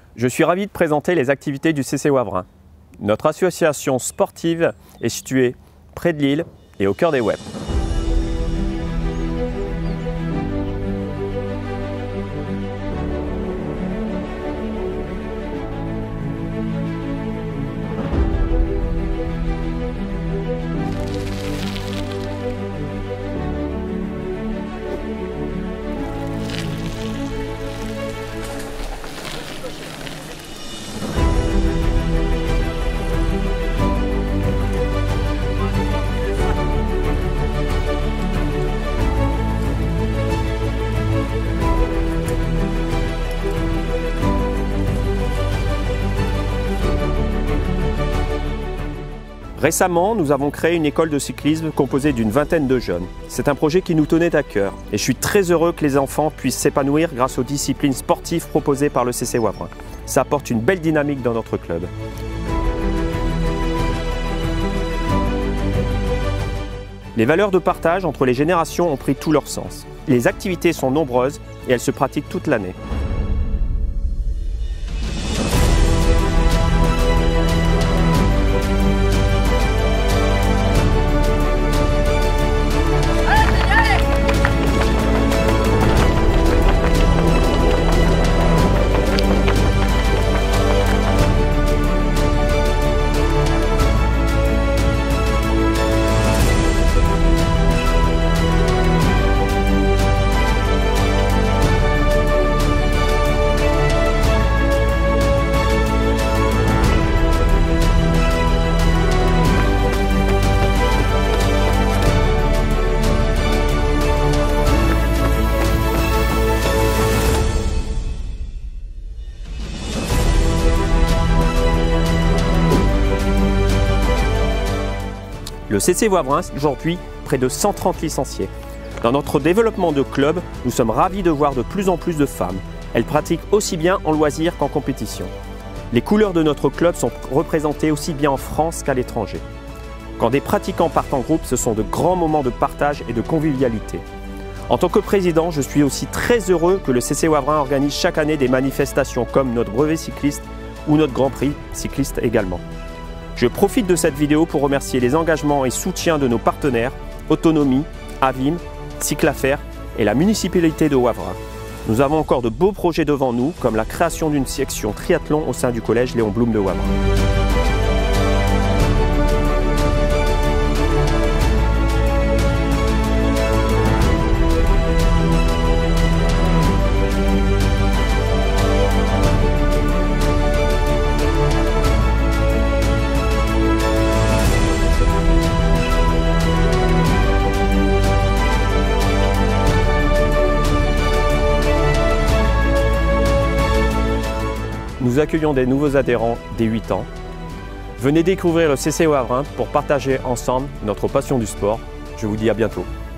Je suis ravi de présenter les activités du CC Wavrin. Notre association sportive est située près de Lille et au cœur des webs. Récemment, nous avons créé une école de cyclisme composée d'une vingtaine de jeunes. C'est un projet qui nous tenait à cœur et je suis très heureux que les enfants puissent s'épanouir grâce aux disciplines sportives proposées par le CC Wavrin. Ça apporte une belle dynamique dans notre club. Les valeurs de partage entre les générations ont pris tout leur sens. Les activités sont nombreuses et elles se pratiquent toute l'année. Le CC Wavrin, c'est aujourd'hui près de 130 licenciés. Dans notre développement de club, nous sommes ravis de voir de plus en plus de femmes. Elles pratiquent aussi bien en loisir qu'en compétition. Les couleurs de notre club sont représentées aussi bien en France qu'à l'étranger. Quand des pratiquants partent en groupe, ce sont de grands moments de partage et de convivialité. En tant que président, je suis aussi très heureux que le CC Wavrin organise chaque année des manifestations comme notre brevet cycliste ou notre Grand Prix cycliste également. Je profite de cette vidéo pour remercier les engagements et soutiens de nos partenaires, Autonomie, Avim, Cyclafer et la municipalité de Wavrin. Nous avons encore de beaux projets devant nous, comme la création d'une section triathlon au sein du collège Léon Blum de Wavrin. Nous accueillons des nouveaux adhérents dès 8 ans. Venez découvrir le CC Wavrin pour partager ensemble notre passion du sport. Je vous dis à bientôt.